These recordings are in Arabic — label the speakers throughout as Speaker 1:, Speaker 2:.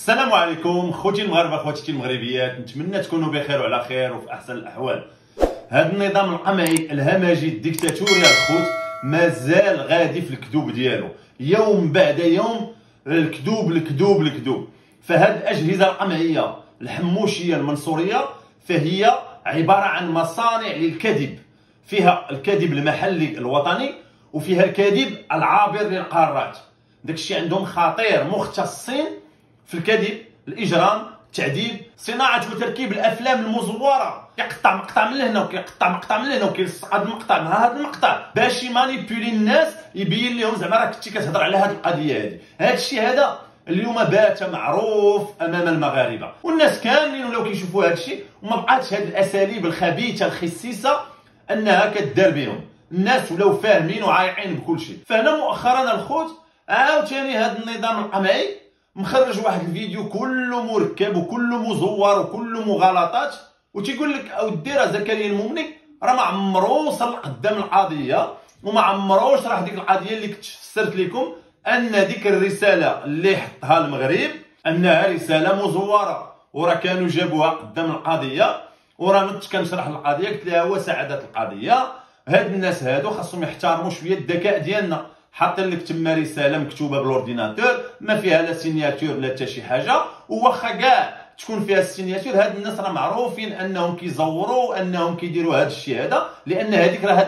Speaker 1: السلام عليكم خوتي المغاربه خواتي المغربيات، نتمنى تكونوا بخير وعلى خير وفي احسن الاحوال. هذا النظام القمعي الهمجي الديكتاتوري الخوت مازال غادي في الكذوب ديالو يوم بعد يوم، الكذوب. فهاد الاجهزه القمعيه الحموشيه المنصوريه فهي عباره عن مصانع للكذب، فيها الكذب المحلي الوطني وفيها الكذب العابر للقارات. داكشي عندهم خطير، مختصين في الكذب، الاجرام، التعذيب، صناعه وتركيب الافلام المزوره. كيقطع مقطع من هنا وكيقطع مقطع من هنا وكيلصق هذا المقطع مع هذا المقطع باش يمانيبيولي الناس، يبين لهم زعما راه كنتي كتهضر على هذه القضيه هذه. هذا الشيء هذا اليوم بات معروف امام المغاربه، والناس كاملين ولاو كيشوفوا هذا الشيء، وما بقاتش هذه الاساليب الخبيثه الخسيسه انها كدار بهم. الناس ولاو فاهمين وعايقين بكل شيء. فهنا مؤخرا الخوت عاوتاني هذا النظام القمعي مخرج واحد الفيديو كله مركب وكله مزور وكله مغالطات، وتيقول لك اودي راه زكريا المومني راه ما عمرو وصل قدام القضيه وما عمرو شرح ديك القضيه اللي كنت فسرت لكم ان ديك الرساله اللي حطها المغرب انها رساله مزوره، وراه كانوا جابوها قدام القضيه، وراه كنت كنشرح القضيه قلت لها وسعدت القضيه. هاد الناس هادو خاصهم يحترموا شويه الذكاء ديالنا. حاطين لك تما رساله مكتوبه بالاورديناتور ما فيها لا سينياتور لا حتى شي حاجه، وواخا كاع تكون فيها السينياتور هاد الناس راه معروفين انهم كيزوروا انهم كيديروا هاد الشيء هذا، لان هذيك راه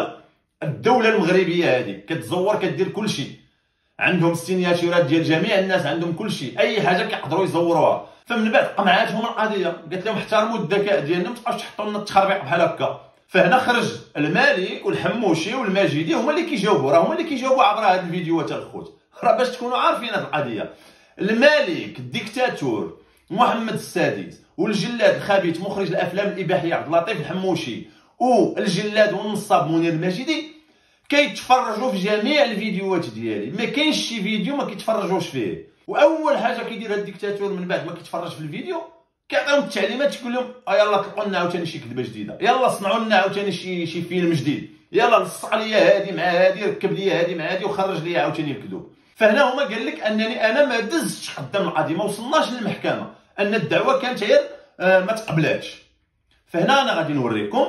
Speaker 1: الدوله المغربيه هذه كتزور كدير كل شيء. عندهم السينياتورات ديال جميع الناس، عندهم كل شيء، اي حاجه كيقدروا يزوروها. فمن بعد قمعاتهم القضيه، قالت لهم احترموا الذكاء ديالنا، ما تبقاوش تحطوا لنا التخربيق بحال هكا. فهنا خرج المالك والحموشي والماجدي هما اللي كيجاوبوا، راه هما اللي كيجاوبوا عبر هاد الفيديوهات الخوت، راه باش تكونوا عارفين هاد القضيه. الملك الديكتاتور محمد السادس والجلاد الخبيث مخرج الافلام الاباحيه عبد اللطيف الحموشي والجلاد والنصاب منير الماجدي كيتفرجوا في جميع الفيديوهات ديالي، ما كاينش شي فيديو ما كيتفرجوش فيه. واول حاجه كيدير هاد الديكتاتور من بعد ما كيتفرج في الفيديو كيعطيهم التعليمات، تقول لهم يلا طلقوا لنا عاوتاني شي كذبه جديده، يلا صنعوا لنا عاوتاني شي فيلم جديد، يلا لصق ليا هادي مع هادي، ركب ليا هادي مع هادي وخرج ليا عاوتاني الكذوب. فهنا هما قال لك انني انا ما دزتش قدام القضيه، ما وصلناش للمحكمه، ان الدعوه كانت غير ما تقبلاتش. فهنا انا غادي نوريكم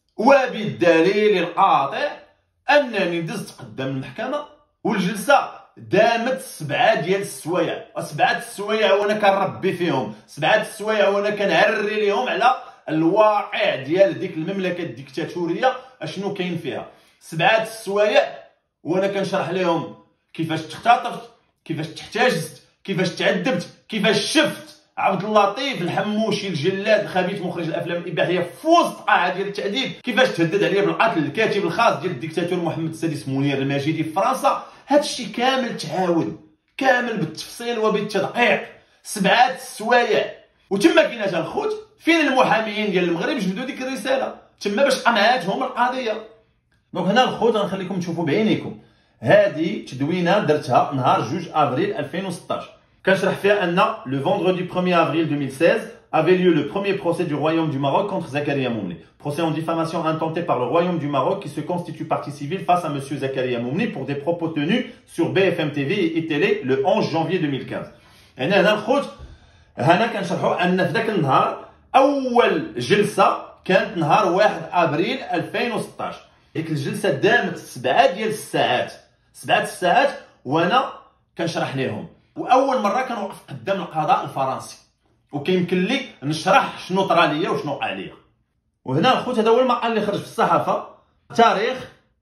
Speaker 1: وبالدليل القاطع انني دزت قدام المحكمه، والجلسه دامت 7 ديال السوايع، 7 السوايع وانا كنربي فيهم، 7 السوايع وانا كنعري لهم على الواقع ديال ديك المملكه الديكتاتوريه اشنو كاين فيها. 7 السوايع وانا كنشرح لهم كيفاش تختطفت، كيفاش تحتجزت، كيفاش تعذبت، كيفاش شفت عبد اللطيف الحموشي الجلاد الخبيث مخرج الافلام الاباحيه في وسط قاعه ديال التعذيب، كيفاش تهدد عليا بالقتل الكاتب الخاص ديال الديكتاتور محمد السادس منير الماجدي في فرنسا. هادشي كامل تعاود، كامل بالتفصيل وبالتدقيق. 7 السوايع. وتما كاين اجا الخوت فين المحاميين ديال المغرب جبدوا ديك الرساله تما باش قنعاتهم القضيه. دونك هنا الخوت غنخليكم تشوفوا بعينيكم. هذه تدوينه درتها نهار 2 افريل 2016 كنشرح فيها ان le vendredi 1er avril 2016 avait lieu le premier procès du Royaume du Maroc contre Zakaria Moumni. Procès en diffamation intenté par le Royaume du Maroc qui se constitue partie civile face à M. Zakaria Moumni pour des propos tenus sur BFM TV et télé le 11 janvier 2015. هنا الخوت هنا كنشرحوا ان في ذاك النهار اول جلسه كانت نهار 1 ابريل 2016. ديك الجلسه دامت 7 ديال الساعات، 7 الساعات وانا كنشرح لهم. واول مره كنوقف قدام القضاء الفرنسي وكيمكن لي نشرح شنو طرا ليا وشنو وقع ليا. وهنا الخوت هذا هو المقال اللي خرج في الصحافه تاريخ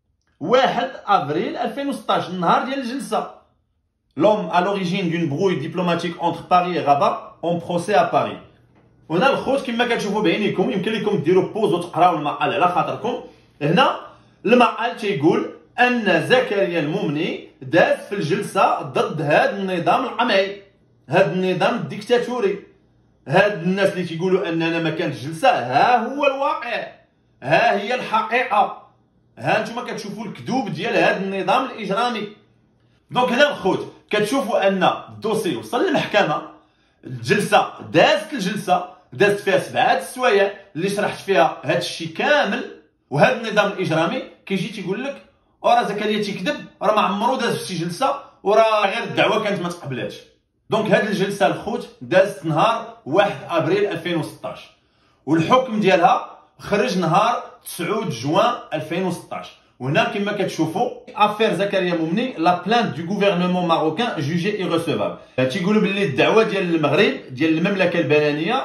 Speaker 1: 1 افريل 2016 النهار ديال الجلسه. L'homme à l'origine d'une brouille diplomatique entre Paris et Rabat en procès à Paris. وهنا الخوت كما كتشوفوا بعينيكم، يمكن لكم ديروا بوز وتقراو المقال على خاطركم. هنا المقال تيقول ان زكريا المومني داز في الجلسه ضد هذا النظام القمعي، هذا النظام الديكتاتوري. هاد الناس اللي تيقولوا اننا ما كانتش جلسه، ها هو الواقع، ها هي الحقيقه، ها انتم كتشوفوا الكذوب ديال هذا النظام الاجرامي. دونك هنا الخوت كتشوفوا ان الدوسي وصل للمحكمه، الجلسه دازت فيها 7 السوايع اللي شرحت فيها هذا الشيء كامل. وهذا النظام الاجرامي كيجي تيقول لك راه زكريا تيكذب، راه ما عمرو داز في شي جلسه، وراه غير الدعوه كانت ما تقبلاتش. دونك هذه الجلسه الخوت دازت نهار 1 ابريل 2016 والحكم ديالها خرج نهار 9 جوان 2016. وهنا كما كتشوفوا افير زكريا مومني لا بلانت دو غوفرنمون ماروكان جوجي ايرسيفابل. تيقولوا باللي الدعوه ديال المغرب ديال المملكه البنانيه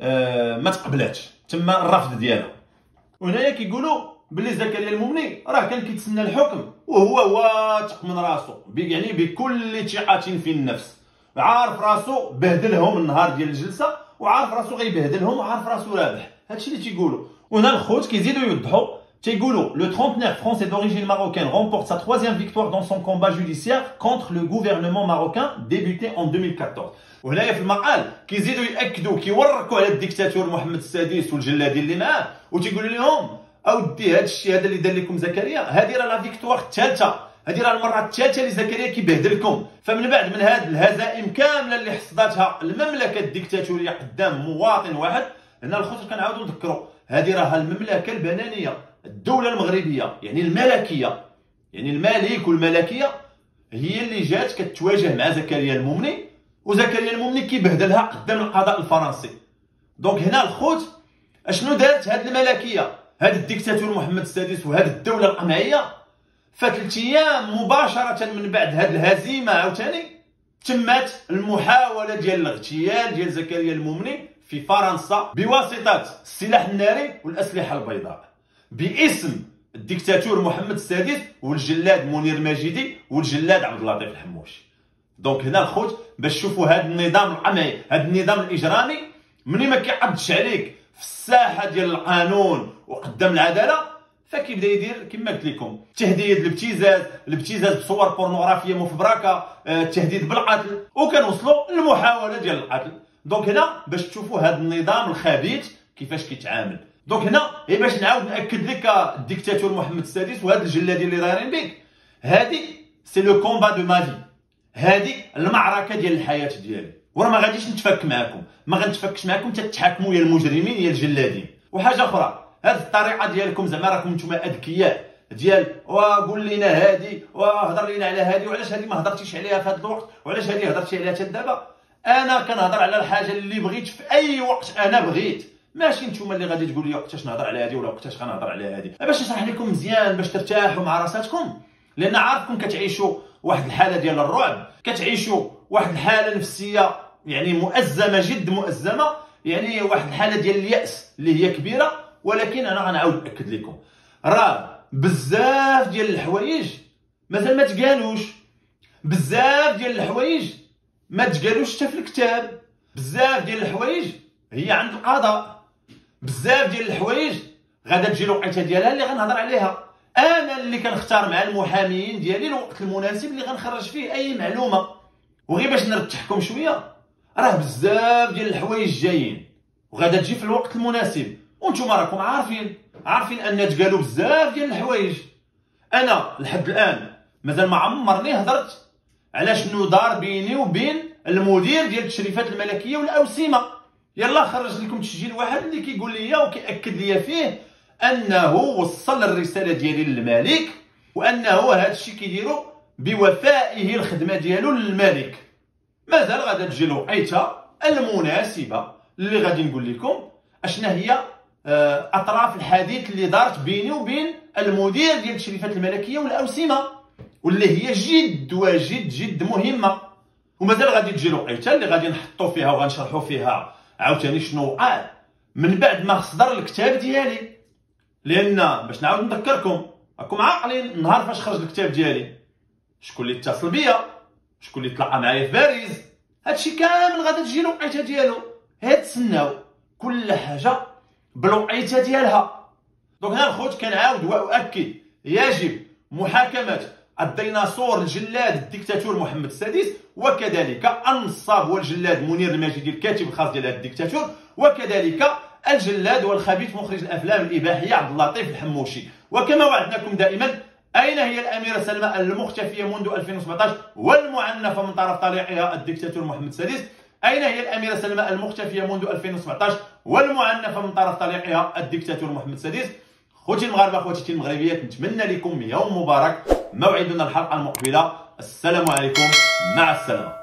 Speaker 1: ما تقبلاتش، تما الرفض ديالها. وهنايا كيقولوا باللي زكريا المومني راه كان كيتسنى الحكم وهو واثق من راسو، يعني بكل ثقه في النفس، عارف راسو بهدلهم النهار ديال الجلسه وعارف راسو غيبهدلهم وعارف راسو رابح. هادشي اللي تيقولوا. وهنا الخوت كيزيدوا يوضحوا تيقولوا le trentenaire français d'origine marocaine remporte sa 3e victoire dans son combat judiciaire contre le gouvernement marocain débuté en 2014. وهنايا في المقال كيزيدوا ياكدوا كيوركوا على الديكتاتور محمد السادس والجلادين اللي معاه وتيقولوا لهم اودي هذا الشيء هذا اللي دار لكم زكريا، هذه راه لا فيكتوار الثالثه، هذه راه المره الثالثه اللي زكريا كيبهدلكم. فمن بعد من هذه الهزائم كامله اللي حصدتها المملكه الديكتاتوريه قدام مواطن واحد، هنا الخوت كنعاودوا نذكروا هذه راه المملكه البنانيه، الدوله المغربيه، يعني الملكيه، يعني الملك والملكيه هي اللي جات كتواجه مع زكريا المومني، وزكريا المومني كيبهدلها قدام القضاء الفرنسي. دونك هنا الخوت اشنو دارت هذه الملكيه، هذا الديكتاتور محمد السادس وهذه الدوله القمعيه؟ ف3 ايام مباشره من بعد هذه الهزيمه عاوتاني تمت المحاوله ديال الاغتيال ديال زكريا المومني في فرنسا بواسطه السلاح الناري والاسلحه البيضاء باسم الديكتاتور محمد السادس والجلاد منير الماجدي والجلاد عبد اللطيف الحموشي. دونك هنا الخوت باش تشوفوا هذا النظام القمعي، هذا النظام الاجرامي ملي ما كيعضش عليك في الساحه ديال القانون وقدام العداله فكيبدا يدير كما قلت لكم تهديد، الابتزاز بصور بورنوغرافيه مفبركه، التهديد بالقتل، وكنوصلوا للمحاوله ديال القتل. دونك هنا باش تشوفوا هذا النظام الخبيث كيفاش كيتعامل. دونك هنا هي باش نعاود ناكد لك الديكتاتور محمد السادس وهاد الجلادين اللي دايرين بك، هادي سي لو كومبا دو مافي، هادي المعركه ديال الحياه ديالي، وراه ما غاديش نتفك معكم، ما غنتفكش معكم تتحاكموا يا المجرمين يا الجلادين. وحاجه اخرى، هذه الطريقه ديالكم زعما راكم نتوما اذكياء ديال وقول لنا هادي وهضر لنا على هادي، وعلاش هادي ما هضرتيش عليها في هذا الوقت، وعلاش هادي هضرتي عليها حتى دابا. انا كنهضر على الحاجه اللي بغيت في اي وقت انا بغيت، ماشي نتوما اللي غادي تقول لي وقتاش نهضر على هادي ولا وقتاش غنهضر على هادي. باش نشرح لكم مزيان باش ترتاحوا مع راساتكم، لان عارفكم كتعيشوا واحد الحاله ديال الرعب، كتعيشوا واحد الحاله نفسيه يعني مؤزمه جد مؤزمه، يعني واحد الحاله ديال الياس اللي هي كبيره. ولكن انا غنعاود ناكد لكم راه بزاف ديال الحوايج مازال ما تقالوش، بزاف ديال الحوايج ما تقالوش حتى في الكتاب، بزاف ديال الحوايج هي عند القضاء، بزاف ديال الحوايج غادا تجي الوقيته ديالها اللي غنهضر عليها. انا اللي كنختار مع المحاميين ديالي الوقت المناسب اللي غنخرج فيه اي معلومه. وغير باش نرتحكم شويه، راه بزاف ديال الحوايج جايين وغادا تجي في الوقت المناسب، وانتم راكم عارفين ان تقالوا بزاف ديال الحوايج. انا لحد الان مازال ما عمرني هضرت على شنو دار بيني وبين المدير ديال التشريفات الملكيه والاوسمه. يلا خرج لكم تسجيل واحد اللي كيقول لي وكيأكد لي فيه انه وصل الرساله ديالي للملك، وانه هذا الشيء كيديروا بوفائه الخدمه ديالو للملك. مازال غادا تجي الوقيته المناسبه اللي غادي نقول لكم اشنا هي اطراف الحديث اللي دارت بيني وبين المدير ديال التشريفات الملكيه والاوسمه، واللي هي جد وجد جد مهمه. ومازال غادي تجي الوقيته اللي غادي نحطوا فيها وغنشرحوا فيها عاوتاني شنو وقع من بعد ما صدر الكتاب ديالي. لان باش نعاود نذكركم، راكم عاقلين النهار فاش خرج الكتاب ديالي شكون اللي اتصل بيا، شكون اللي تلاقى معايا في باريس، هادشي كامل غادي تجي الوقيته ديالو. تسناو كل حاجه بالوقيته ديالها. دونك هنا الخوت كنعاود واؤكد، يجب محاكمه الديناصور الجلاد الديكتاتور محمد السادس، وكذلك النصاب والجلاد منير الماجدي الكاتب الخاص ديال هذا الديكتاتور، وكذلك الجلاد والخبيث مخرج الافلام الاباحيه عبد اللطيف الحموشي. وكما وعدناكم دائما، اين هي الاميره سلمى المختفيه منذ 2017 والمعنفه من طرف طليقها الديكتاتور محمد السادس؟ اين هي الاميره سلمى المختفيه منذ 2017 والمعنفه من طرف طليقها الديكتاتور محمد السادس؟ خوتي المغاربه، خواتي المغربيات، نتمنى لكم يوم مبارك. موعدنا الحلقه المقبله. السلام عليكم، مع السلامه.